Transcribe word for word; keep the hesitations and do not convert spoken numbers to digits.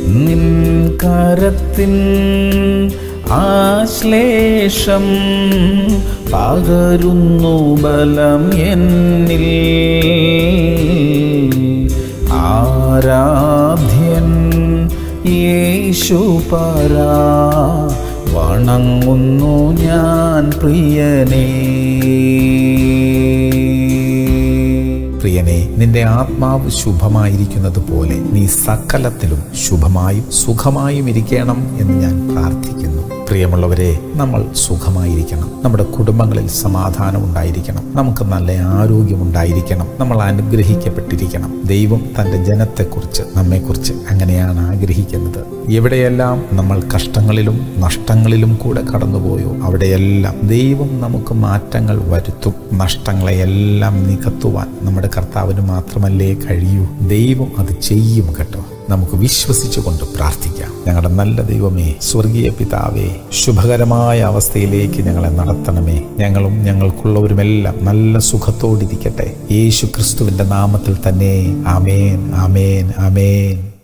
നിൻ കരത്തിൻ ആശ്ലേഷം പകരുന്നു ബലം എന്നിൽ. ആരാധ്യൻ യേശുപരാ, വണങ്ങുന്നു ഞാൻ പ്രിയനേ. പ്രിയനെ, നിന്റെ ആത്മാവ് ശുഭമായിരിക്കുന്നത് പോലെ നീ സകലത്തിലും ശുഭമായും സുഖമായും ഇരിക്കണം എന്ന് ഞാൻ പ്രാർത്ഥിക്കുന്നു. പ്രിയമുള്ളവരെ, നമ്മൾ സുഖമായിരിക്കണം. നമ്മുടെ കുടുംബങ്ങളിൽ സമാധാനം ഉണ്ടായിരിക്കണം. നമുക്ക് നല്ല ആരോഗ്യമുണ്ടായിരിക്കണം. നമ്മൾ അനുഗ്രഹിക്കപ്പെട്ടിരിക്കണം. ദൈവം തൻ്റെ ജനത്തെക്കുറിച്ച്, നമ്മെക്കുറിച്ച് അങ്ങനെയാണ് ആഗ്രഹിക്കുന്നത്. എവിടെയെല്ലാം നമ്മൾ കഷ്ടങ്ങളിലും നഷ്ടങ്ങളിലും കൂടെ കടന്നുപോയോ അവിടെയെല്ലാം ദൈവം നമുക്ക് മാറ്റങ്ങൾ വരുത്തും. നഷ്ടങ്ങളെയെല്ലാം നികത്തുവാൻ നമ്മുടെ കർത്താവിന് മാത്രമല്ലേ കഴിയൂ. ദൈവം അത് ചെയ്യും കേട്ടോ. നമുക്ക് വിശ്വസിച്ചുകൊണ്ട് പ്രാർത്ഥിക്കാം. ഞങ്ങളുടെ നല്ല ദൈവമേ, സ്വർഗീയ പിതാവേ, ശുഭകരമായ അവസ്ഥയിലേക്ക് ഞങ്ങളെ നടത്തണമേ. ഞങ്ങളും ഞങ്ങൾക്കുള്ളവരുമെല്ലാം നല്ല സുഖത്തോടിരിക്കട്ടെ. യേശു ക്രിസ്തുവിന്റെ നാമത്തിൽ തന്നെ. ആമേൻ, ആമേൻ, ആമേൻ.